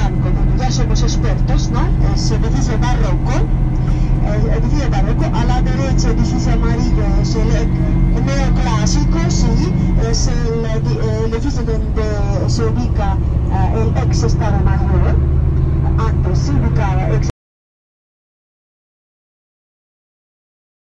blanco, donde ya somos expertos, ¿no? Es edificio barroco. Edificio barroco. A la derecha, edificio amarillo, es el neoclásico, sí. Es el edificio donde se ubica el ex Estado Mayor. Antes se ubicaba